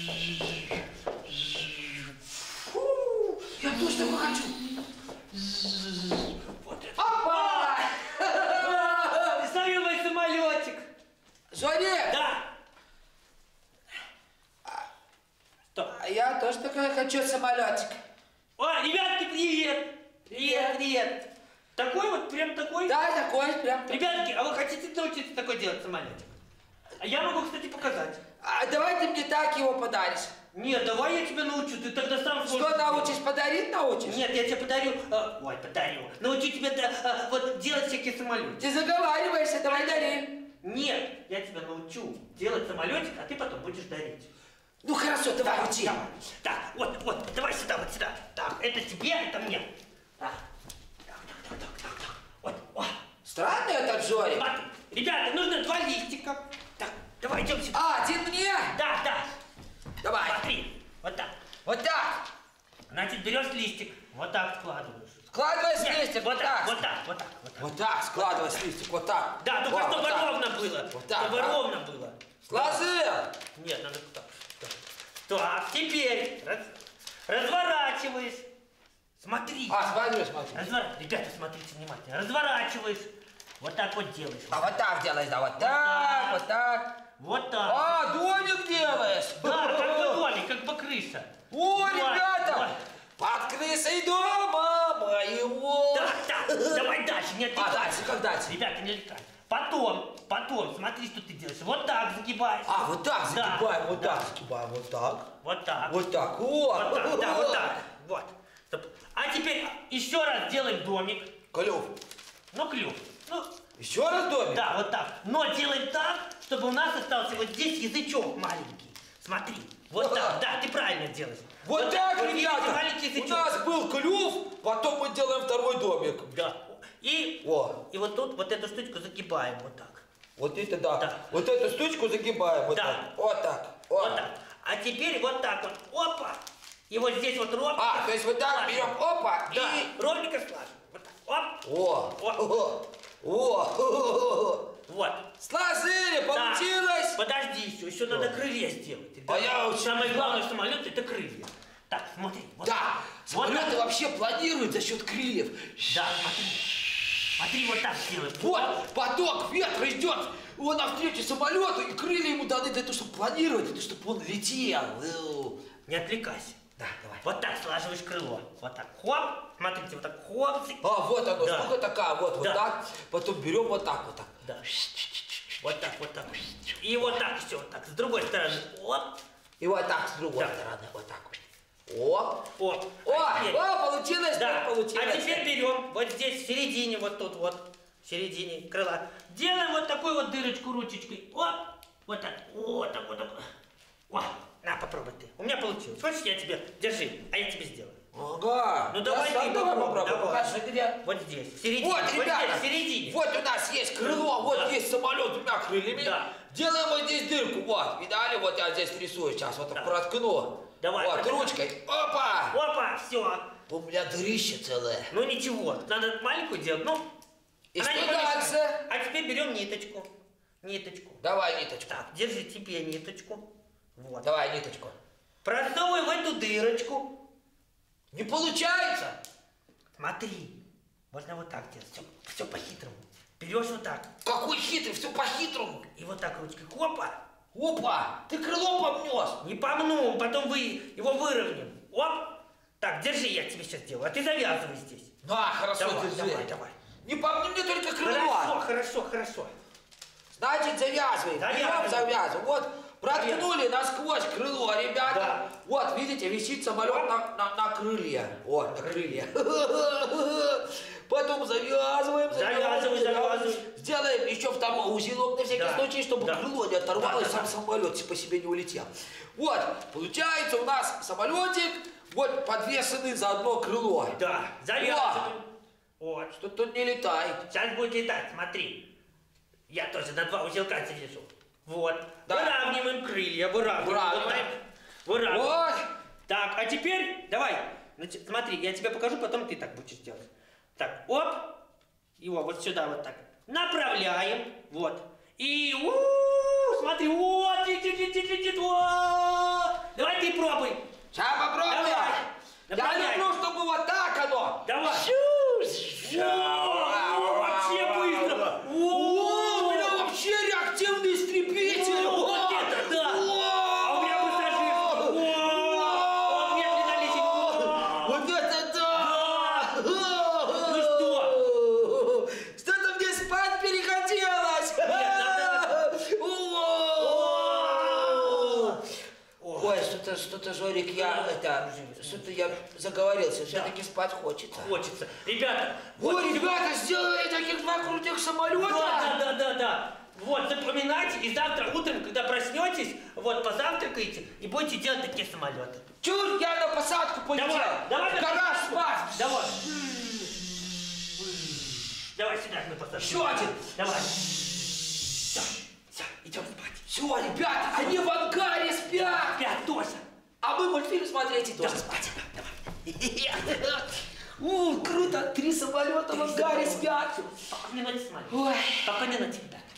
Фу, я тоже такой хочу. Вот это. Опа! Представил мой самолетик. Женя! Да. Что? А я тоже такой хочу самолетик. О, ребятки, привет. Привет, привет. Такой вот, прям такой? Да, такой прям. Ребятки, а вы хотите научиться такой делать самолетик? А я могу, кстати, показать. А давай ты мне так его подаришь. Нет, давай я тебя научу, ты тогда сам сможешь. Что научишь? Подарить научишь? Нет, я тебе подарю, подарю. Научу тебя вот делать всякие самолеты. Ты заговариваешься, давай дари. Нет, я тебя научу делать самолетик, а ты потом будешь дарить. Ну хорошо, давай, Так, учи. давай. Так, вот, давай сюда, вот сюда. Так, это тебе, это мне. Так, так. Вот. Странный этот Жорик. Смотри, ребята, нужно 2 листика. Так, давай, идем сюда. А, один мне? Да. Давай. Смотри, вот так. Вот так. Значит, берешь листик, вот так складываешь. Складывай с Нет, листик, вот так. Вот так, складывай с листик, вот так. Да, только Вот, чтобы вот так. ровно было. Вот так, Чтобы да? ровно было. Сложил. Нет, надо так. Так, теперь разворачиваешь. Смотри. Смотри. Ребята, смотрите внимательно. Разворачиваешь. Вот так вот делаешь. А вот так делаешь, да, вот так, вот так. Вот так. А, домик делаешь. Да, как бы домик, как бы крыша. О, Вот, ребята, вот. под крышей дома моего. Так, давай дальше, не отвлекайся. дальше, как дальше? Ребята, не отвлекайся. Потом, смотри, что ты делаешь. Вот так загибаешь. А, вот так загибаем, Да, вот да. так загибаем, вот так. Вот так. Вот так, Вот так, да, вот так. Вот. Стоп. А теперь еще раз делаем домик. Клюв. Ну, клюв. Ну, Еще раз домик? да, вот так. Но делаем так, чтобы у нас остался вот здесь язычок маленький. Смотри. Вот так, да, ты правильно делаешь. Вот так, вот видите, ребята, маленький у язычок. нас был клюв, потом мы делаем второй домик. Да. И вот тут вот эту штучку загибаем вот так. Вот это да. Да. Вот эту штучку загибаем. Вот Да. так. Вот так. Вот так. А теперь вот так вот. Опа. И вот здесь вот ровненько. А, то есть вот так слаживаем. берем, опа, Да, и... ровненько слаживаем. Вот так. Оп. О. Вот. Сложили, получилось. Так, подожди еще надо крылья сделать. А я очень Самое не главное в самолете это крылья. Так, смотри. Вот Да, так. самолеты Вот вообще планируют за счет крыльев. да, смотри. Смотри, вот так сделаем. Вот, поток ветра идет, он навстречу самолету, и крылья ему даны для того, чтобы планировать, для того, чтобы он летел. Не отвлекайся. Да, давай. Вот так слаживаешь крыло. Вот так. Хоп. Смотрите, вот так. Хоп. А, вот оно, Да. штука такая, вот Да. так. Потом берем вот так. Да. Вот так. И вот так еще, вот так. С другой стороны. Оп. И вот так с другой Да. стороны, вот так. О, Оп. получилось, Да. так получилось. А теперь берем вот здесь, в середине, вот тут вот, в середине крыла. Делаем вот такую вот дырочку ручечкой. Оп. Вот так. Вот так. О, на, попробуй ты. У меня получилось. Хочешь, я тебе... Держи, а я тебе сделаю. Ага. Ну давай сам ты давай попробуй. попробуй. Давай. Покажи, где. Вот здесь, в середине. Вот, ребята, здесь, в середине. вот у нас есть крыло, вот Да. есть самолет с двумя крыльями. Да. Делаем вот здесь дырку, вот. Видали? Вот я здесь рисую сейчас, вот так Да. проткну. Давай, Вот, проткни. ручкой. Опа! Опа, все. У меня дырище целое. Ну ничего, надо маленькую делать, ну. И она что не помешает. дальше? А теперь берем ниточку. Ниточку. Давай ниточку. Так, держи тебе ниточку. Вот. Давай ниточку. Просовывай в эту дырочку. Не получается. Смотри. Можно вот так делать. Все по-хитрому. Берешь вот так. Какой хитрый, все по-хитрому. И вот так ручкой. Опа. Опа, ты крыло помнес. Не помну, потом его выровняем. Оп. Так, держи, я тебе сейчас сделаю. А ты завязывай здесь. На, хорошо, Давай, держи. давай. Не помни мне только крыло. Хорошо. Значит, завязывай. Берем, завязываем. Вот, проткнули насквозь крыло, ребята. Да. Вот, видите, висит самолет на крылья. Вот, на крылья. Потом завязываем. Сделаем еще второй узелок на всякий случай, чтобы крыло не оторвалось, сам самолет по себе не улетел. Вот, получается у нас самолетик, вот подвешенный за одно крыло. Да, завязываем. Вот. Что тут не летает. Сейчас будет летать, смотри. Я тоже на 2 узелка завяжу. Вот. Да. Выравниваем крылья, выравниваем. Вот. Так, а теперь давай. Значит, смотри, я тебе покажу, потом ты так будешь делать. Так, оп. Его вот сюда вот так. Направляем. Вот. И смотри, вот, летит. Давай ты пробуй. Сейчас попробуем. Давай. Я Направляй. люблю, чтобы вот так оно. Давай. Вообще быстро. О, у меня вообще реактивный истребитель. Вот это да. А у меня пассажирский. Он медленно летит. Вот это да. Ну что? Что-то мне спать перехотелось. Ой, что-то, Жорик, что-то я заговорился, все-таки спать хочется. Хочется. Ребята. Ой, ребята, сделали таких два крутых самолета. Да. Вот, запоминайте, и завтра утром, когда проснетесь, вот, позавтракаете и будете делать такие самолеты. Чур, я на посадку полетел. Давай. В гараж спать. Давай. Давай сюда, на посадку. Еще один. Давай. Все, идем спать. Все, ребята, они в ангаре спят. Пять, Тося. А мы мультфильм смотреть и тоже спать. Круто, 3 самолета в ангаре спят. Только не ночь смотри. Ой. Только не ночь, ребята.